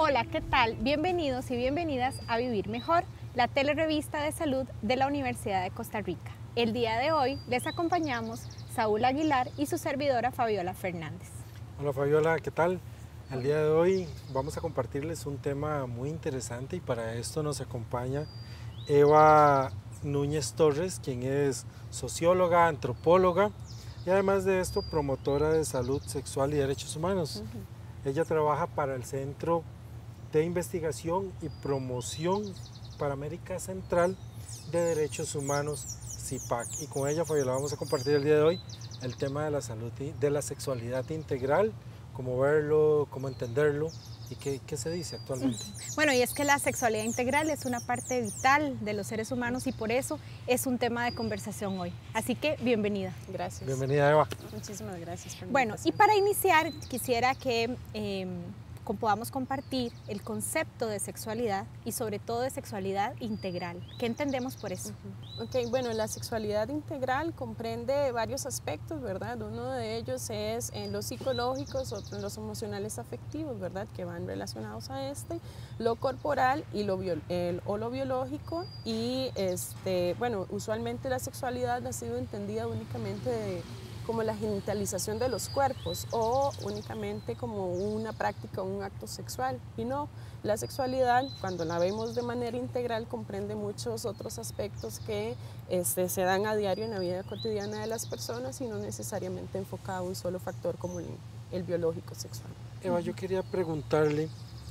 Hola, ¿qué tal? Bienvenidos y bienvenidas a Vivir Mejor, la telerevista de salud de la Universidad de Costa Rica. El día de hoy les acompañamos Saúl Aguilar y su servidora Fabiola Fernández. Hola Fabiola, ¿qué tal? El día de hoy vamos a compartirles un tema muy interesante y para esto nos acompaña Eva Núñez Torres, quien es socióloga, antropóloga y además de esto promotora de salud sexual y derechos humanos. Ella trabaja para el Centro de Investigación y Promoción para América Central de Derechos Humanos, CIPAC. Y con ella, Fabiola, vamos a compartir el día de hoy el tema de la salud y de la sexualidad integral, cómo verlo, cómo entenderlo y qué se dice actualmente. Bueno, y es que la sexualidad integral es una parte vital de los seres humanos y por eso es un tema de conversación hoy. Así que bienvenida. Gracias. Bienvenida, Eva. Muchísimas gracias por la Bueno, y invitación. para iniciar quisiera que podamos compartir el concepto de sexualidad y sobre todo de sexualidad integral. ¿Qué entendemos por eso? Ok, bueno, la sexualidad integral comprende varios aspectos, ¿verdad? Uno de ellos es los psicológicos, otros los emocionales afectivos, ¿verdad? Que van relacionados a lo corporal y lo biológico y, bueno, usualmente la sexualidad ha sido entendida únicamente como la genitalización de los cuerpos o únicamente como una práctica o un acto sexual. Y no, la sexualidad, cuando la vemos de manera integral, comprende muchos otros aspectos que se dan a diario en la vida cotidiana de las personas y no necesariamente enfocado a un solo factor como el biológico sexual. Eva, yo quería preguntarle,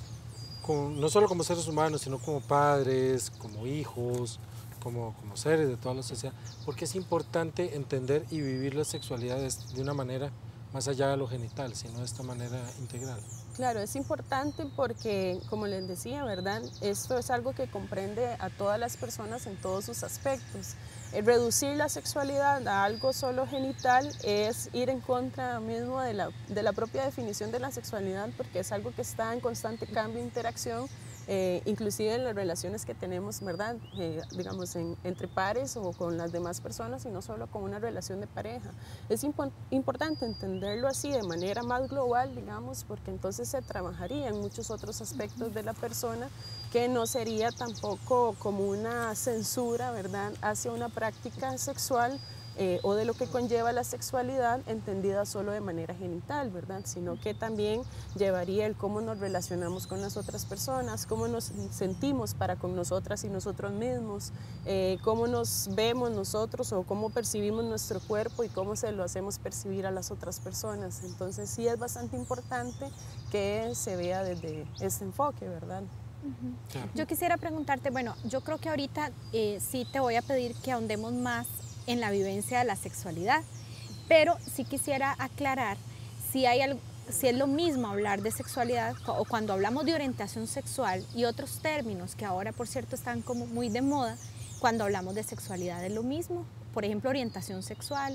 no solo como seres humanos, sino como padres, como hijos, como seres de toda la sociedad, porque es importante entender y vivir la sexualidad de una manera más allá de lo genital, sino de esta manera integral. Claro, es importante porque, como les decía, ¿verdad? Esto es algo que comprende a todas las personas en todos sus aspectos. Reducir la sexualidad a algo solo genital es ir en contra mismo de la propia definición de la sexualidad, porque es algo que está en constante cambio e interacción, inclusive en las relaciones que tenemos, ¿verdad? Digamos, entre pares o con las demás personas y no solo con una relación de pareja. Es importante entenderlo así de manera más global, digamos, porque entonces se trabajaría en muchos otros aspectos de la persona que no sería tampoco como una censura, ¿verdad?, hacia una práctica sexual o de lo que conlleva la sexualidad entendida solo de manera genital, ¿verdad?, sino que también llevaría el cómo nos relacionamos con las otras personas, cómo nos sentimos para con nosotras y nosotros mismos, cómo nos vemos nosotros o cómo percibimos nuestro cuerpo y cómo se lo hacemos percibir a las otras personas. Entonces sí es bastante importante que se vea desde este enfoque, ¿verdad? Claro. Yo quisiera preguntarte, bueno, yo creo que ahorita sí te voy a pedir que ahondemos más en la vivencia de la sexualidad, pero sí quisiera aclarar si si es lo mismo hablar de sexualidad o cuando hablamos de orientación sexual y otros términos que ahora, por cierto, están como muy de moda, cuando hablamos de sexualidad es lo mismo, por ejemplo, orientación sexual.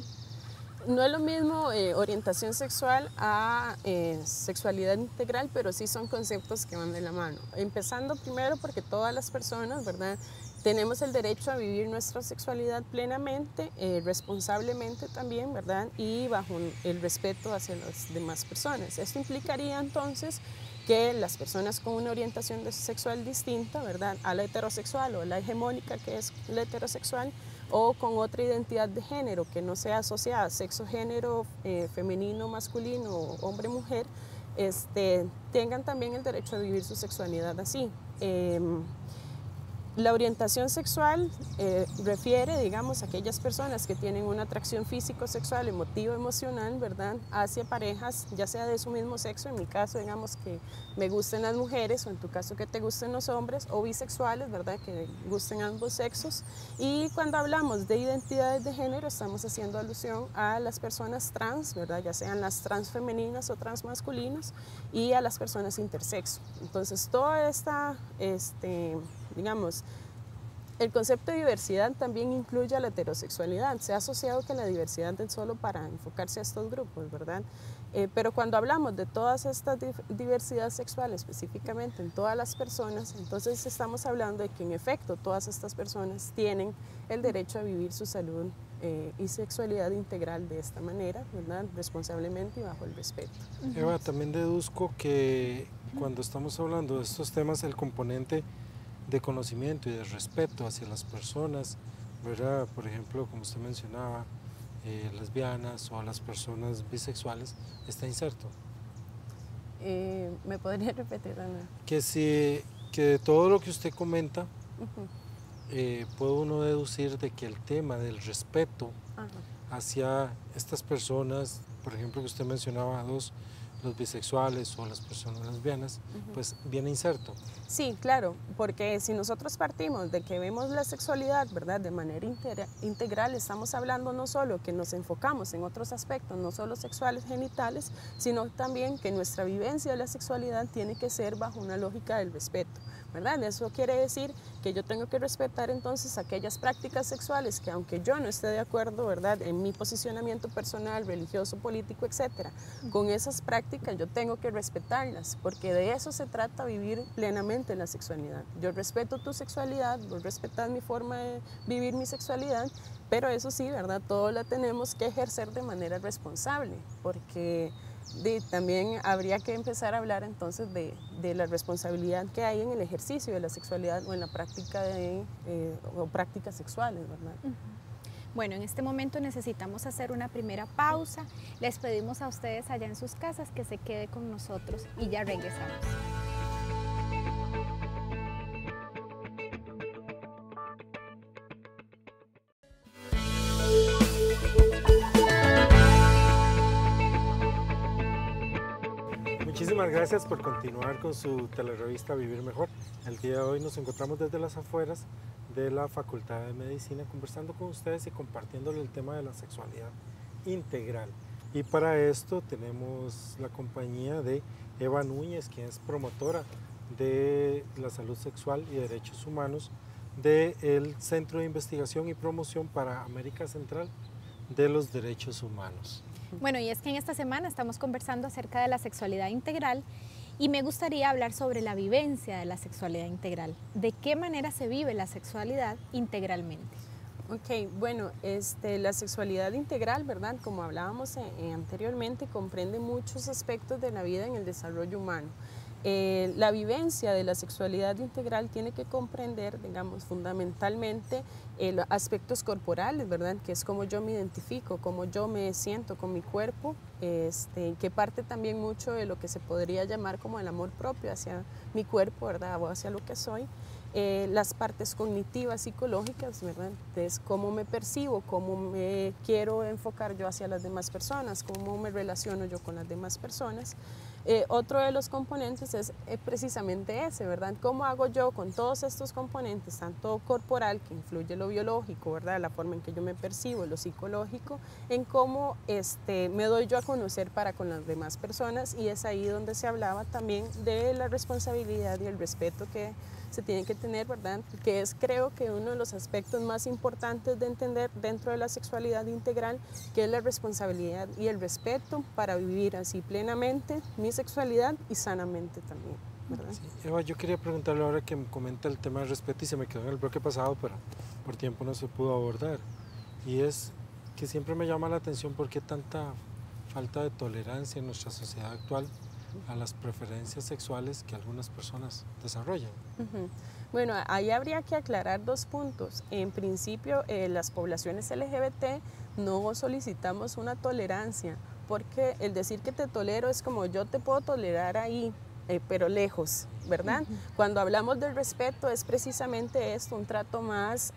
No es lo mismo orientación sexual a sexualidad integral, pero sí son conceptos que van de la mano. Empezando primero porque todas las personas, ¿verdad?, tenemos el derecho a vivir nuestra sexualidad plenamente, responsablemente también, ¿verdad?, y bajo el respeto hacia las demás personas. Esto implicaría entonces que las personas con una orientación sexual distinta, ¿verdad?, a la heterosexual o la hegemónica que es la heterosexual, o con otra identidad de género que no sea asociada a sexo, género, femenino, masculino, hombre, mujer, tengan también el derecho a vivir su sexualidad así. La orientación sexual refiere, digamos, a aquellas personas que tienen una atracción físico-sexual, emotiva, emocional, ¿verdad?, hacia parejas, ya sea de su mismo sexo, en mi caso, digamos, que me gusten las mujeres, o en tu caso que te gusten los hombres, o bisexuales, ¿verdad?, que gusten ambos sexos. Y cuando hablamos de identidades de género, estamos haciendo alusión a las personas trans, ¿verdad?, ya sean las trans femeninas o trans masculinas, y a las personas intersexo. Entonces, toda esta, digamos, el concepto de diversidad también incluye a la heterosexualidad. Se ha asociado que la diversidad es solo para enfocarse a estos grupos, ¿verdad? Pero cuando hablamos de todas estas diversidad sexual, específicamente en todas las personas, entonces estamos hablando de que en efecto todas estas personas tienen el derecho a vivir su salud y sexualidad integral de esta manera, ¿verdad? Responsablemente y bajo el respeto. Eva, también deduzco que cuando estamos hablando de estos temas, el componente de conocimiento y de respeto hacia las personas, ¿verdad? Por ejemplo, como usted mencionaba, lesbianas o a las personas bisexuales, está inserto. ¿Me podría repetir, Ana? Que de todo lo que usted comenta, puede uno deducir de que el tema del respeto hacia estas personas, por ejemplo, que usted mencionaba los bisexuales o las personas lesbianas, pues viene inserto. Sí, claro, porque si nosotros partimos de que vemos la sexualidad, ¿verdad?, de manera integral, estamos hablando no solo que nos enfocamos en otros aspectos, no solo sexuales, genitales, sino también que nuestra vivencia de la sexualidad tiene que ser bajo una lógica del respeto, ¿verdad? Eso quiere decir que yo tengo que respetar entonces aquellas prácticas sexuales que, aunque yo no esté de acuerdo, ¿verdad?, en mi posicionamiento personal, religioso, político, etcétera, con esas prácticas yo tengo que respetarlas, porque de eso se trata vivir plenamente la sexualidad. Yo respeto tu sexualidad, vos respetas mi forma de vivir mi sexualidad, pero eso sí, ¿verdad?, todo la tenemos que ejercer de manera responsable, porque también habría que empezar a hablar entonces de la responsabilidad que hay en el ejercicio de la sexualidad o en la práctica o prácticas sexuales, ¿verdad? Bueno, en este momento necesitamos hacer una primera pausa. Les pedimos a ustedes allá en sus casas que se quede con nosotros y ya regresamos. Muchísimas gracias por continuar con su telerevista Vivir Mejor. El día de hoy nos encontramos desde las afueras de la Facultad de Medicina conversando con ustedes y compartiéndole el tema de la sexualidad integral. Y para esto tenemos la compañía de Eva Núñez, quien es promotora de la salud sexual y derechos humanos del Centro de Investigación y Promoción para América Central de los Derechos Humanos. Bueno, y es que en esta semana estamos conversando acerca de la sexualidad integral y me gustaría hablar sobre la vivencia de la sexualidad integral. ¿De qué manera se vive la sexualidad integralmente? Ok, bueno, la sexualidad integral, ¿verdad?, como hablábamos anteriormente, comprende muchos aspectos de la vida en el desarrollo humano. La vivencia de la sexualidad integral tiene que comprender, digamos, fundamentalmente aspectos corporales, ¿verdad?, que es como yo me identifico, cómo yo me siento con mi cuerpo, que parte también mucho de lo que se podría llamar como el amor propio hacia mi cuerpo, ¿verdad?, o hacia lo que soy. Las partes cognitivas, psicológicas, ¿verdad?, es cómo me percibo, cómo me quiero enfocar yo hacia las demás personas, cómo me relaciono yo con las demás personas. Otro de los componentes es precisamente ese, ¿verdad? ¿Cómo hago yo con todos estos componentes, tanto corporal, que influye lo biológico, ¿verdad?, la forma en que yo me percibo, lo psicológico, en cómo me doy yo a conocer para con las demás personas? Y es ahí donde se hablaba también de la responsabilidad y el respeto que se tiene que tener, ¿verdad?, que es, creo que, uno de los aspectos más importantes de entender dentro de la sexualidad integral, que es la responsabilidad y el respeto para vivir así plenamente mi sexualidad y sanamente también, ¿verdad? Sí, Eva, yo quería preguntarle ahora que me comenta el tema del respeto y se me quedó en el bloque pasado, pero por tiempo no se pudo abordar, y es que siempre me llama la atención por qué tanta falta de tolerancia en nuestra sociedad actual a las preferencias sexuales que algunas personas desarrollan. Bueno, ahí habría que aclarar dos puntos. En principio, las poblaciones LGBT no solicitamos una tolerancia, porque el decir que te tolero es como yo te puedo tolerar ahí, pero lejos, ¿verdad? Cuando hablamos del respeto es precisamente esto, un trato más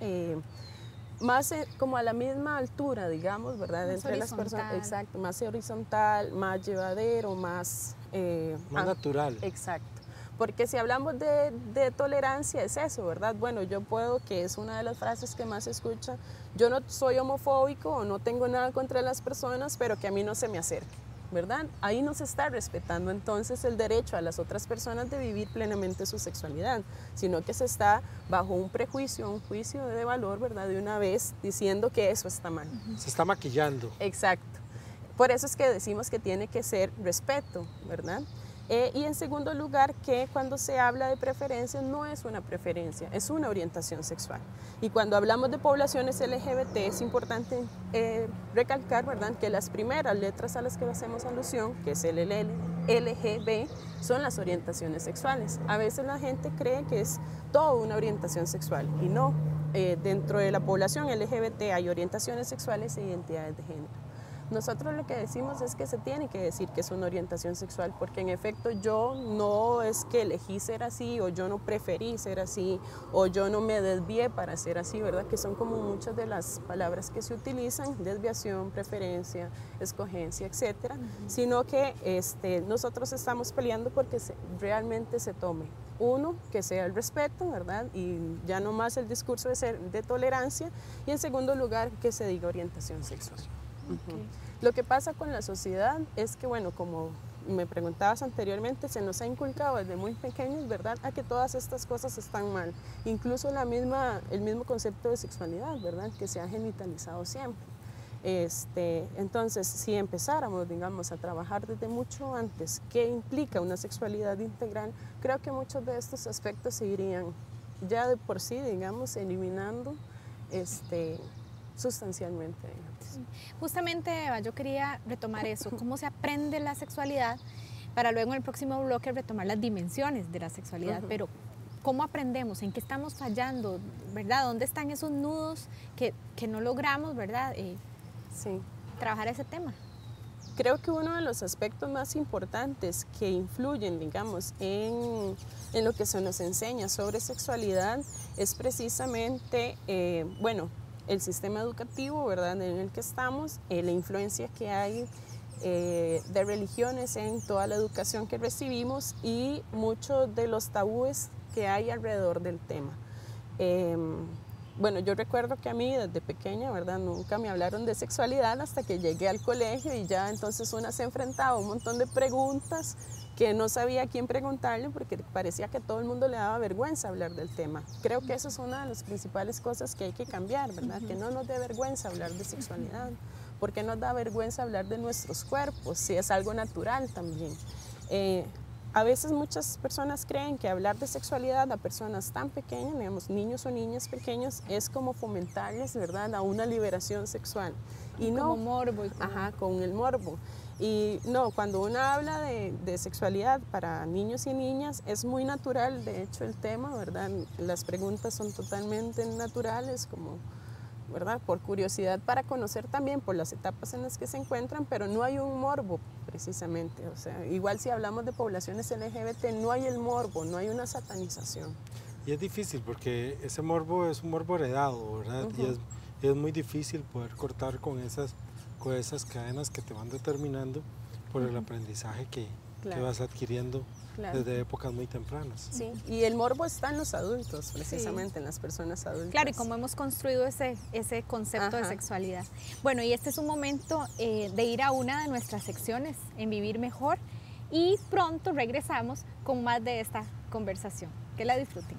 como a la misma altura, digamos, ¿verdad? Más entre las personas, horizontal. exacto, más horizontal, más llevadero, más natural. Exacto. Porque si hablamos de tolerancia es eso, ¿verdad? Bueno, yo puedo, que es una de las frases que más se escucha, yo no soy homofóbico o no tengo nada contra las personas, pero que a mí no se me acerque, ¿verdad? Ahí no se está respetando entonces el derecho a las otras personas de vivir plenamente su sexualidad, sino que se está bajo un prejuicio, un juicio de valor, ¿verdad?, de una vez diciendo que eso está mal. Se está maquillando. Exacto. Por eso es que decimos que tiene que ser respeto, ¿verdad? Y en segundo lugar, que cuando se habla de preferencia no es una preferencia, es una orientación sexual. Y cuando hablamos de poblaciones LGBT es importante recalcar, ¿verdad?, que las primeras letras a las que hacemos alusión, que es el LGB, son las orientaciones sexuales. A veces la gente cree que es toda una orientación sexual y no. Dentro de la población LGBT hay orientaciones sexuales e identidades de género. Nosotros lo que decimos es que se tiene que decir que es una orientación sexual, porque en efecto yo no es que elegí ser así, o yo no preferí ser así, o yo no me desvié para ser así, ¿verdad? Que son como muchas de las palabras que se utilizan, desviación, preferencia, escogencia, etcétera, sino que nosotros estamos peleando porque realmente se tome. Uno, que sea el respeto, ¿verdad? Y ya no más el discurso de tolerancia, y en segundo lugar, que se diga orientación sexual. Okay. Lo que pasa con la sociedad es que, bueno, como me preguntabas anteriormente, se nos ha inculcado desde muy pequeños, ¿verdad?, a que todas estas cosas están mal. Incluso el mismo concepto de sexualidad, ¿verdad?, que se ha genitalizado siempre. Entonces, si empezáramos, digamos, a trabajar desde mucho antes qué implica una sexualidad integral, creo que muchos de estos aspectos se irían ya de por sí, digamos, eliminando sustancialmente, digamos. Justamente, Eva, yo quería retomar eso, cómo se aprende la sexualidad, para luego en el próximo bloque retomar las dimensiones de la sexualidad, pero ¿cómo aprendemos? ¿En qué estamos fallando? ¿Verdad? ¿Dónde están esos nudos que no logramos, verdad? Sí. Trabajar ese tema. Creo que uno de los aspectos más importantes que influyen, digamos, en lo que se nos enseña sobre sexualidad es precisamente, bueno, el sistema educativo, ¿verdad?, en el que estamos, la influencia que hay de religiones en toda la educación que recibimos y muchos de los tabúes que hay alrededor del tema. Bueno, yo recuerdo que a mí desde pequeña, ¿verdad?, nunca me hablaron de sexualidad hasta que llegué al colegio y ya entonces una se enfrentaba a un montón de preguntas que no sabía a quién preguntarle porque parecía que a todo el mundo le daba vergüenza hablar del tema. Creo que eso es una de las principales cosas que hay que cambiar, ¿verdad? Que no nos dé vergüenza hablar de sexualidad, porque nos da vergüenza hablar de nuestros cuerpos, si es algo natural también. A veces muchas personas creen que hablar de sexualidad a personas tan pequeñas, digamos niños o niñas pequeños, es como fomentarles, ¿verdad?, a una liberación sexual. Y no, como morbo. Ajá, con el morbo. Y no, cuando uno habla de sexualidad para niños y niñas es muy natural, de hecho, el tema, ¿verdad? Las preguntas son totalmente naturales, como, ¿verdad?, por curiosidad, para conocer también por las etapas en las que se encuentran, pero no hay un morbo precisamente. O sea, igual si hablamos de poblaciones LGBT, no hay el morbo, no hay una satanización. Y es difícil porque ese morbo es un morbo heredado, ¿verdad? Y es muy difícil poder cortar con esas cadenas que te van determinando por el aprendizaje que vas adquiriendo desde épocas muy tempranas. Sí, y el morbo está en los adultos, precisamente, en las personas adultas. Claro, y cómo hemos construido ese concepto de sexualidad. Bueno, y este es un momento de ir a una de nuestras secciones en Vivir Mejor y pronto regresamos con más de esta conversación. Que la disfruten.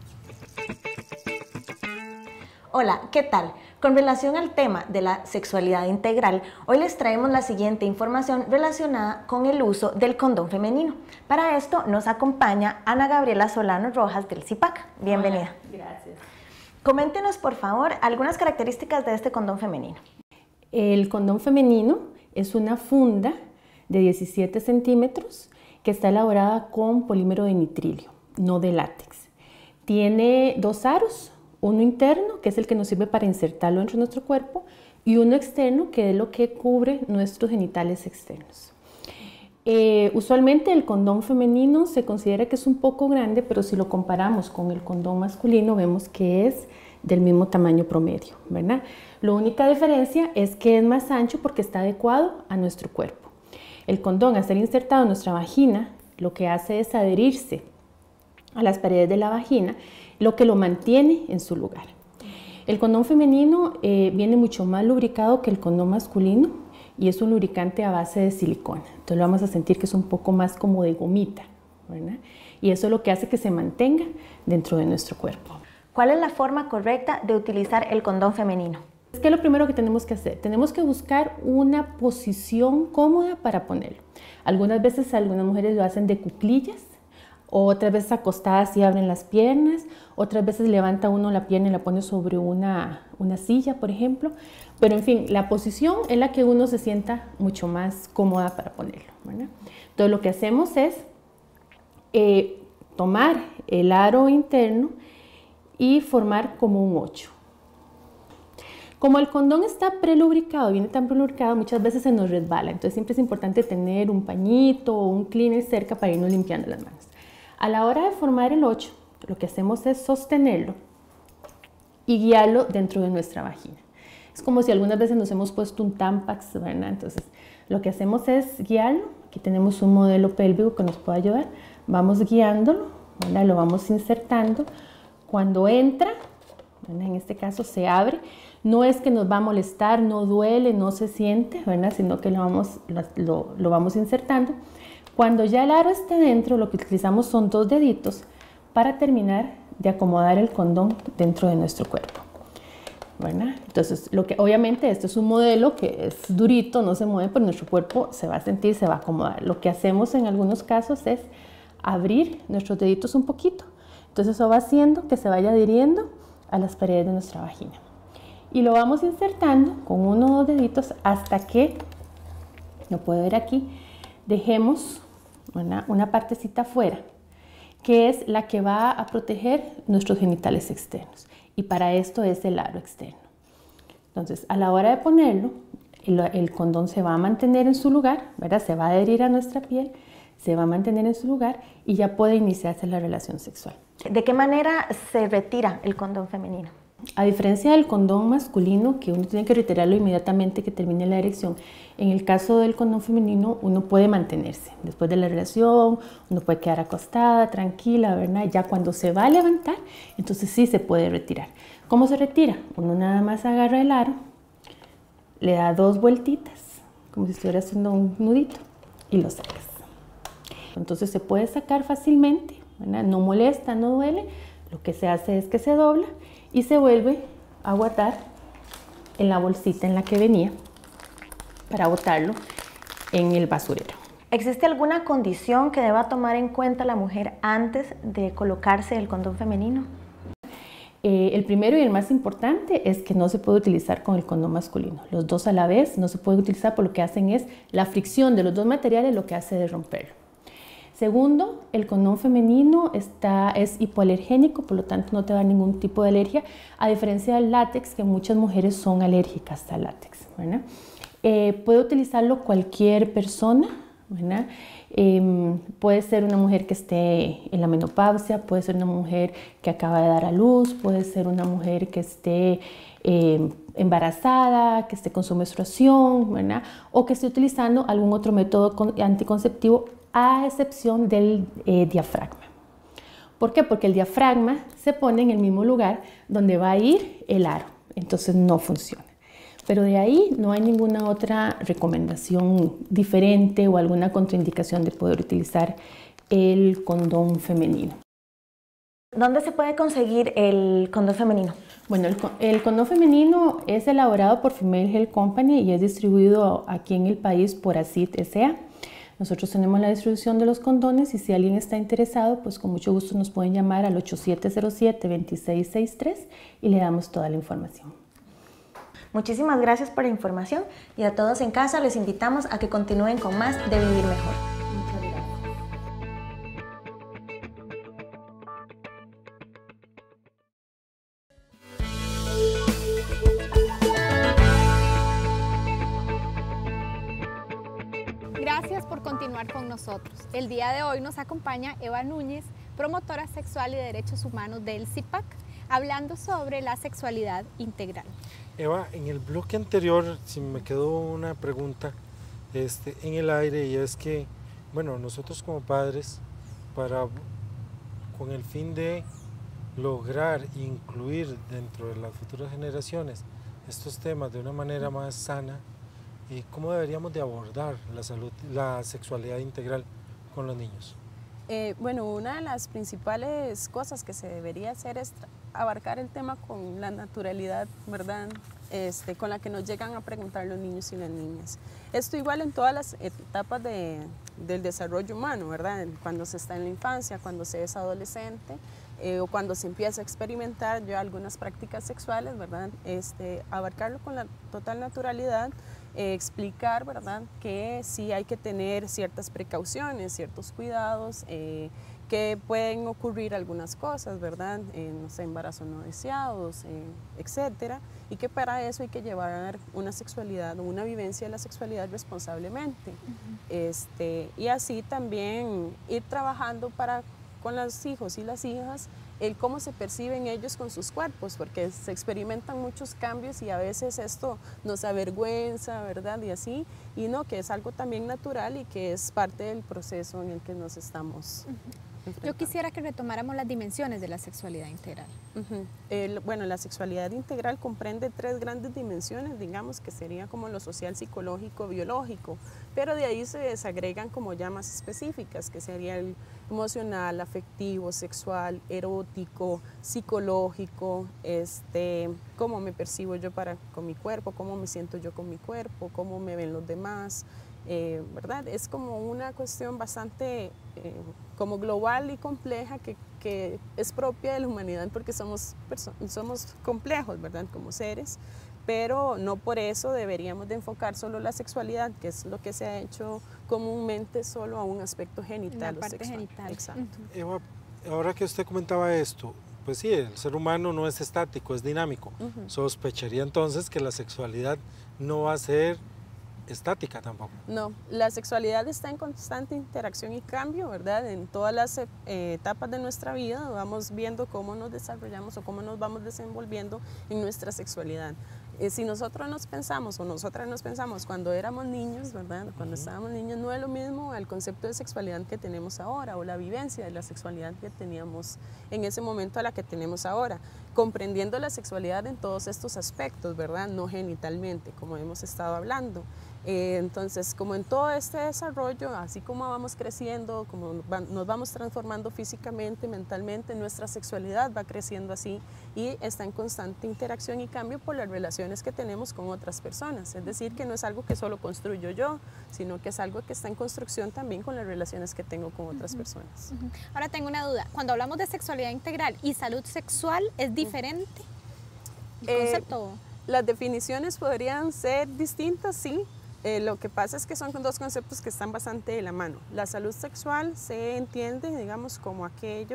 Hola, ¿qué tal? Con relación al tema de la sexualidad integral, hoy les traemos la siguiente información relacionada con el uso del condón femenino. Para esto nos acompaña Ana Gabriela Solano Rojas del CIPAC. Bienvenida. Hola, gracias. Coméntenos, por favor, algunas características de este condón femenino. El condón femenino es una funda de 17 centímetros que está elaborada con polímero de nitrilio, no de látex. Tiene 2 aros. Uno interno, que es el que nos sirve para insertarlo dentro de nuestro cuerpo, y uno externo, que es lo que cubre nuestros genitales externos. Usualmente el condón femenino se considera que es un poco grande, pero si lo comparamos con el condón masculino, vemos que es del mismo tamaño promedio, ¿verdad? La única diferencia es que es más ancho porque está adecuado a nuestro cuerpo. El condón, al ser insertado en nuestra vagina, lo que hace es adherirse a las paredes de la vagina, lo que lo mantiene en su lugar. El condón femenino viene mucho más lubricado que el condón masculino y es un lubricante a base de silicona. Entonces lo vamos a sentir que es un poco más como de gomita, ¿verdad? Y eso es lo que hace que se mantenga dentro de nuestro cuerpo. ¿Cuál es la forma correcta de utilizar el condón femenino? ¿qué es lo primero que tenemos que hacer? Tenemos que buscar una posición cómoda para ponerlo. Algunas veces algunas mujeres lo hacen de cuclillas, otras veces acostadas y abren las piernas, otras veces levanta uno la pierna y la pone sobre una silla, por ejemplo. Pero en fin, la posición es la que uno se sienta mucho más cómoda para ponerlo, ¿verdad? Entonces lo que hacemos es tomar el aro interno y formar como un 8. Como el condón está prelubricado, viene tan prelubricado, muchas veces se nos resbala. Entonces siempre es importante tener un pañito o un cleaner cerca para irnos limpiando las manos. A la hora de formar el 8, lo que hacemos es sostenerlo y guiarlo dentro de nuestra vagina. Es como si algunas veces nos hemos puesto un Tampax, ¿verdad? Entonces lo que hacemos es guiarlo. Aquí tenemos un modelo pélvico que nos puede ayudar. Vamos guiándolo, ¿verdad? Lo vamos insertando. Cuando entra, ¿verdad? En este caso se abre. No es que nos va a molestar, no duele, no se siente, ¿verdad? Sino que lo vamos insertando. Cuando ya el aro esté dentro, lo que utilizamos son 2 deditos para terminar de acomodar el condón dentro de nuestro cuerpo, ¿verdad? Entonces, obviamente esto es un modelo que es durito, no se mueve, pero nuestro cuerpo se va a sentir, se va a acomodar. Lo que hacemos en algunos casos es abrir nuestros deditos un poquito. Entonces eso va haciendo que se vaya adhiriendo a las paredes de nuestra vagina. Y lo vamos insertando con 1 o 2 deditos hasta que, lo puede ver aquí, dejemos una partecita afuera, que es la que va a proteger nuestros genitales externos. Y para esto es el aro externo. Entonces, a la hora de ponerlo, el condón se va a mantener en su lugar, ¿verdad? Se va a adherir a nuestra piel, se va a mantener en su lugar y ya puede iniciarse la relación sexual. ¿De qué manera se retira el condón femenino? A diferencia del condón masculino, que uno tiene que retirarlo inmediatamente que termine la erección, en el caso del condón femenino uno puede mantenerse. Después de la relación, uno puede quedar acostada, tranquila, ¿verdad? Ya cuando se va a levantar, entonces sí se puede retirar. ¿Cómo se retira? Uno nada más agarra el aro, le da 2 vueltitas, como si estuviera haciendo un nudito, y lo sacas. Entonces se puede sacar fácilmente, ¿verdad? No molesta, no duele. Lo que se hace es que se dobla y se vuelve a guardar en la bolsita en la que venía para botarlo en el basurero. ¿Existe alguna condición que deba tomar en cuenta la mujer antes de colocarse el condón femenino? El primero y el más importante es que no se puede utilizar con el condón masculino. Los dos a la vez no se pueden utilizar, porque lo que hacen es la fricción de los 2 materiales, lo que hace es romperlo. Segundo, el condón femenino es hipoalergénico, por lo tanto no te da ningún tipo de alergia, a diferencia del látex, que muchas mujeres son alérgicas al látex, ¿verdad? Puede utilizarlo cualquier persona, ¿verdad? Puede ser una mujer que esté en la menopausia, puede ser una mujer que acaba de dar a luz, puede ser una mujer que esté embarazada, que esté con su menstruación, ¿verdad? O que esté utilizando algún otro método anticonceptivo, a excepción del diafragma. ¿Por qué? Porque el diafragma se pone en el mismo lugar donde va a ir el aro, entonces no funciona. Pero de ahí no hay ninguna otra recomendación diferente o alguna contraindicación de poder utilizar el condón femenino. ¿Dónde se puede conseguir el condón femenino? Bueno, el condón femenino es elaborado por Female Health Company y es distribuido aquí en el país por ACID S.A. Nosotros tenemos la distribución de los condones y si alguien está interesado, pues con mucho gusto nos pueden llamar al 8707-2663 y le damos toda la información. Muchísimas gracias por la información y a todos en casa les invitamos a que continúen con más de Vivir Mejor. Muchas gracias. Gracias por continuar con nosotros. El día de hoy nos acompaña Eva Núñez, promotora sexual y de derechos humanos del CIPAC, hablando sobre la sexualidad integral. Eva, en el bloque anterior, si me quedó una pregunta en el aire, y es que, bueno, nosotros como padres, con el fin de lograr incluir dentro de las futuras generaciones estos temas de una manera más sana, ¿cómo deberíamos de abordar la sexualidad integral con los niños? Bueno, una de las principales cosas que se debería hacer es abarcar el tema con la naturalidad, ¿verdad? Con la que nos llegan a preguntar los niños y las niñas. Esto igual en todas las etapas del desarrollo humano, ¿verdad? Cuando se está en la infancia, cuando se es adolescente, o cuando se empieza a experimentar ya algunas prácticas sexuales, ¿verdad? Abarcarlo con la total naturalidad, explicar, ¿verdad? Que sí hay que tener ciertas precauciones, ciertos cuidados, que pueden ocurrir algunas cosas, ¿verdad? No sé, embarazos no deseados, etcétera, y que para eso hay que llevar una sexualidad o una vivencia de la sexualidad responsablemente. Y así también ir trabajando con los hijos y las hijas el cómo se perciben ellos con sus cuerpos, porque se experimentan muchos cambios y a veces esto nos avergüenza, ¿verdad? Y así, y no, que es algo también natural y que es parte del proceso en el que nos estamos Yo quisiera que retomáramos las dimensiones de la sexualidad integral. Bueno, la sexualidad integral comprende 3 grandes dimensiones, digamos, que sería como lo social, psicológico, biológico, pero de ahí se desagregan como ya más específicas, que sería el emocional, afectivo, sexual, erótico, psicológico, cómo me percibo yo con mi cuerpo, cómo me siento yo con mi cuerpo, cómo me ven los demás, ¿verdad? Es como una cuestión bastante como global y compleja que es propia de la humanidad porque somos complejos, ¿verdad? Como seres, pero no por eso deberíamos de enfocar solo la sexualidad, que es lo que se ha hecho comúnmente solo a un aspecto genital La parte sexual. genital. Exacto. Eva, ahora que usted comentaba esto, pues sí, el ser humano no es estático, es dinámico. Sospecharía entonces que la sexualidad no va a ser estática tampoco. No, la sexualidad está en constante interacción y cambio, ¿verdad? En todas las etapas de nuestra vida vamos viendo cómo nos desarrollamos o cómo nos vamos desenvolviendo en nuestra sexualidad. Si nosotros nos pensamos o nosotras nos pensamos cuando éramos niños, ¿verdad? Cuando estábamos niños no es lo mismo al concepto de sexualidad que tenemos ahora o la vivencia de la sexualidad que teníamos en ese momento a la que tenemos ahora, comprendiendo la sexualidad en todos estos aspectos, ¿verdad? No genitalmente, como hemos estado hablando. Entonces, como en todo este desarrollo, así como vamos creciendo, como nos vamos transformando físicamente, mentalmente, nuestra sexualidad va creciendo así y está en constante interacción y cambio por las relaciones que tenemos con otras personas. Es decir, que no es algo que solo construyo yo, sino que es algo que está en construcción también con las relaciones que tengo con otras personas. Ahora tengo una duda. Cuando hablamos de sexualidad integral y salud sexual, ¿es diferente el concepto? Las definiciones podrían ser distintas, sí. Lo que pasa es que son 2 conceptos que están bastante de la mano. La salud sexual se entiende, digamos, como aquel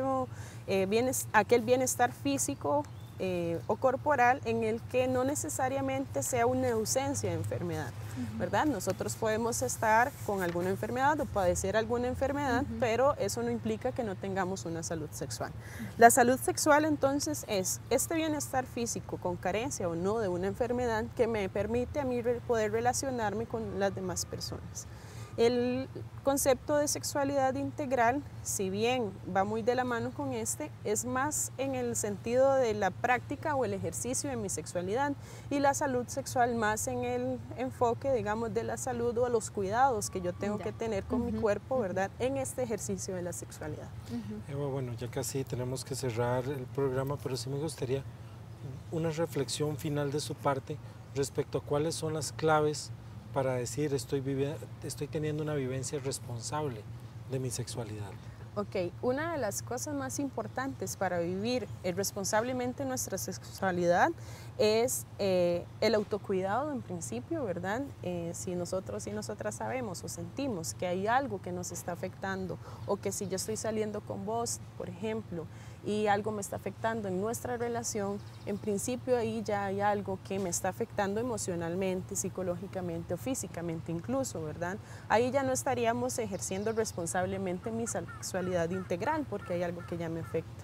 bienestar físico o corporal en el que no necesariamente sea una ausencia de enfermedad, ¿verdad? Nosotros podemos estar con alguna enfermedad o padecer alguna enfermedad, pero eso no implica que no tengamos una salud sexual. La salud sexual entonces es este bienestar físico con carencia o no de una enfermedad que me permite a mí poder relacionarme con las demás personas. El concepto de sexualidad integral, si bien va muy de la mano con es más en el sentido de la práctica o el ejercicio de mi sexualidad, y la salud sexual más en el enfoque, digamos, de la salud o los cuidados que yo tengo que tener con mi cuerpo, ¿verdad?, en este ejercicio de la sexualidad. Eva, bueno, ya casi tenemos que cerrar el programa, pero sí me gustaría una reflexión final de su parte respecto a cuáles son las claves para decir estoy teniendo una vivencia responsable de mi sexualidad. Ok, una de las cosas más importantes para vivir responsablemente nuestra sexualidad es el autocuidado en principio, ¿verdad? Si nosotros y nosotras sabemos o sentimos que hay algo que nos está afectando, o que si yo estoy saliendo con vos, por ejemplo, y algo me está afectando en nuestra relación, en principio ahí ya hay algo que me está afectando emocionalmente, psicológicamente o físicamente incluso, ¿verdad? Ahí ya no estaríamos ejerciendo responsablemente mi sexualidad integral porque hay algo que ya me afecta.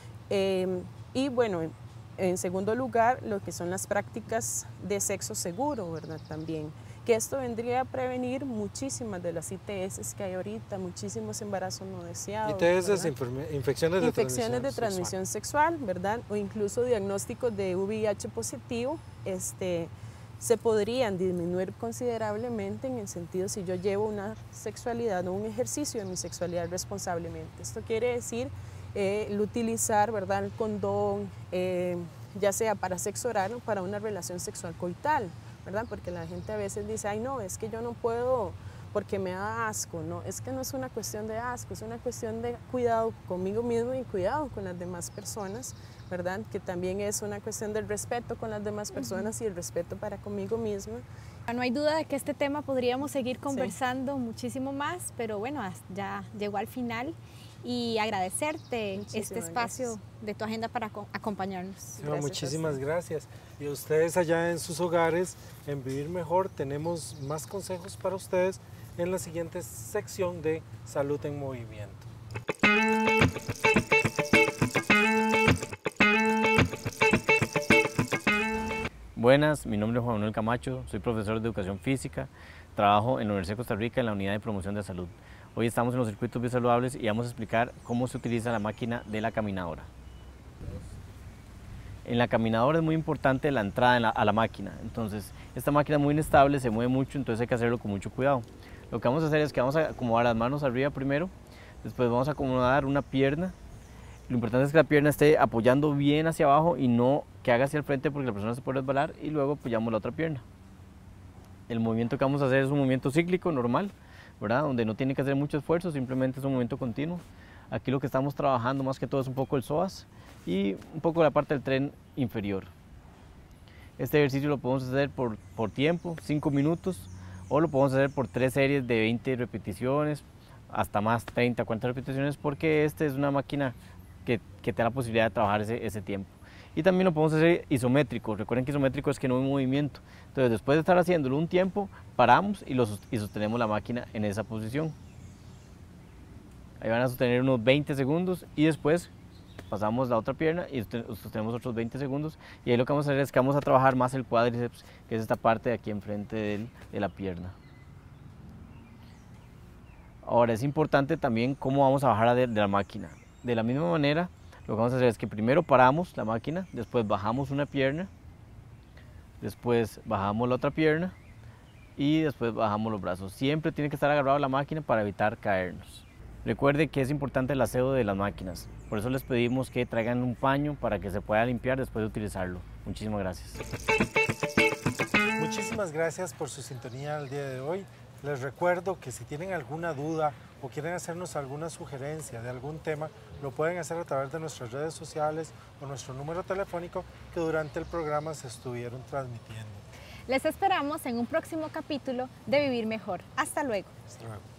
Y bueno, en segundo lugar, lo que son las prácticas de sexo seguro, ¿verdad? También, que esto vendría a prevenir muchísimas de las ITS que hay ahorita, muchísimos embarazos no deseados. ITS es infecciones de transmisión sexual, ¿verdad? O incluso diagnósticos de VIH positivo, se podrían disminuir considerablemente en el sentido si yo llevo una sexualidad o un ejercicio de mi sexualidad responsablemente. Esto quiere decir el utilizar, ¿verdad?, el condón, ya sea para sexo oral o para una relación sexual coital, ¿verdad? Porque la gente a veces dice, ay no, es que yo no puedo porque me da asco. No, es que no es una cuestión de asco, es una cuestión de cuidado conmigo mismo y cuidado con las demás personas, ¿verdad? Que también es una cuestión del respeto con las demás personas y el respeto para conmigo misma. No hay duda de que este tema podríamos seguir conversando muchísimo más, pero bueno, ya llegó al final y agradecerte este espacio de tu agenda para acompañarnos. Muchísimas gracias. Y ustedes allá en sus hogares, en Vivir Mejor, tenemos más consejos para ustedes en la siguiente sección de Salud en Movimiento. Buenas, mi nombre es Juan Manuel Camacho, soy profesor de Educación Física, trabajo en la Universidad de Costa Rica en la Unidad de Promoción de Salud. Hoy estamos en los circuitos biosaludables y vamos a explicar cómo se utiliza la máquina de la caminadora. En la caminadora es muy importante la entrada a la máquina, entonces esta máquina es muy inestable, se mueve mucho, entonces hay que hacerlo con mucho cuidado. Lo que vamos a hacer es que vamos a acomodar las manos arriba primero, después vamos a acomodar una pierna. Lo importante es que la pierna esté apoyando bien hacia abajo y no que haga hacia el frente porque la persona se puede resbalar, y luego apoyamos la otra pierna. El movimiento que vamos a hacer es un movimiento cíclico normal, ¿verdad? Donde no tiene que hacer mucho esfuerzo, simplemente es un movimiento continuo. Aquí lo que estamos trabajando más que todo es un poco el psoas y un poco la parte del tren inferior. Este ejercicio lo podemos hacer por tiempo, 5 minutos, o lo podemos hacer por 3 series de 20 repeticiones, hasta más 30, 40 repeticiones, porque esta es una máquina que te da la posibilidad de trabajar ese tiempo. Y también lo podemos hacer isométrico. Recuerden que isométrico es que no hay movimiento. Entonces, después de estar haciéndolo un tiempo, paramos y sostenemos la máquina en esa posición. Ahí van a sostener unos 20 segundos y después pasamos la otra pierna y sostenemos otros 20 segundos. Y ahí lo que vamos a hacer es que vamos a trabajar más el cuádriceps, que es esta parte de aquí enfrente de la pierna. Ahora, es importante también cómo vamos a bajar de la máquina. De la misma manera, lo que vamos a hacer es que primero paramos la máquina, después bajamos una pierna, después bajamos la otra pierna y después bajamos los brazos. Siempre tiene que estar agarrado a la máquina para evitar caernos. Recuerde que es importante el aseo de las máquinas, por eso les pedimos que traigan un paño para que se pueda limpiar después de utilizarlo. Muchísimas gracias. Muchísimas gracias por su sintonía el día de hoy. Les recuerdo que si tienen alguna duda o quieren hacernos alguna sugerencia de algún tema, lo pueden hacer a través de nuestras redes sociales o nuestro número telefónico que durante el programa se estuvieron transmitiendo. Les esperamos en un próximo capítulo de Vivir Mejor. Hasta luego. Hasta luego.